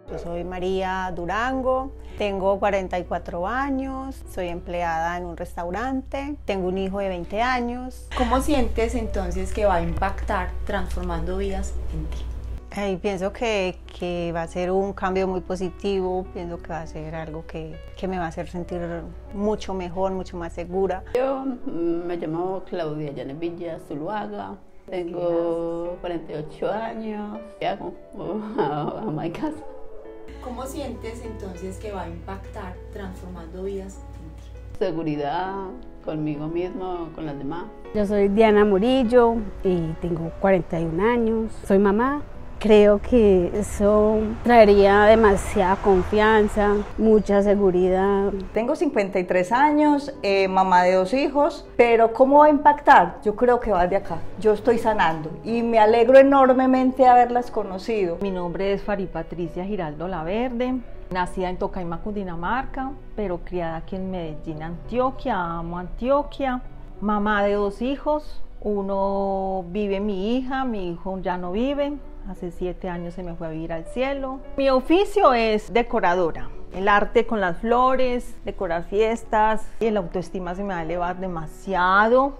Yo soy María Durango, tengo 44 años, soy empleada en un restaurante, tengo un hijo de 20 años. ¿Cómo sientes entonces que va a impactar transformando vidas en ti? Pienso que va a ser un cambio muy positivo, pienso que va a ser algo que me va a hacer sentir mucho mejor, mucho más segura. Yo me llamo Claudia Yanes Villa Zuluaga, tengo 48 años, hago ama de casa. ¿Cómo sientes entonces que va a impactar transformando vidas en ti? Seguridad conmigo mismo, con las demás. Yo soy Diana Murillo y tengo 41 años, soy mamá. Creo que eso traería demasiada confianza, mucha seguridad. Tengo 53 años, mamá de 2 hijos, pero ¿cómo va a impactar? Yo creo que va de acá. Yo estoy sanando y me alegro enormemente de haberlas conocido. Mi nombre es Fari Patricia Giraldo Laverde, nacida en Tocaima, Cundinamarca, pero criada aquí en Medellín, Antioquia. Amo Antioquia. Mamá de 2 hijos, uno vive mi hija, mi hijo ya no vive. Hace 7 años se me fue a vivir al cielo. Mi oficio es decoradora. El arte con las flores, decorar fiestas. Y el autoestima se me va a elevar demasiado.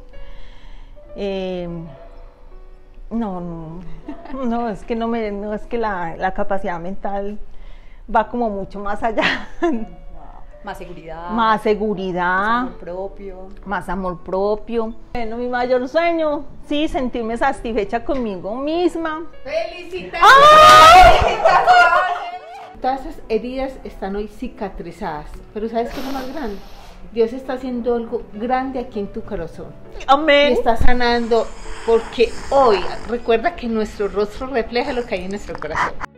No, es que la capacidad mental va como mucho más allá. Más seguridad. Más seguridad. Más amor propio. Más amor propio. Bueno, mi mayor sueño, sí, sentirme satisfecha conmigo misma. ¡Felicitaciones! Todas esas heridas están hoy cicatrizadas, pero ¿sabes qué es lo más grande? Dios está haciendo algo grande aquí en tu corazón. Amén. Y está sanando, porque hoy recuerda que nuestro rostro refleja lo que hay en nuestro corazón.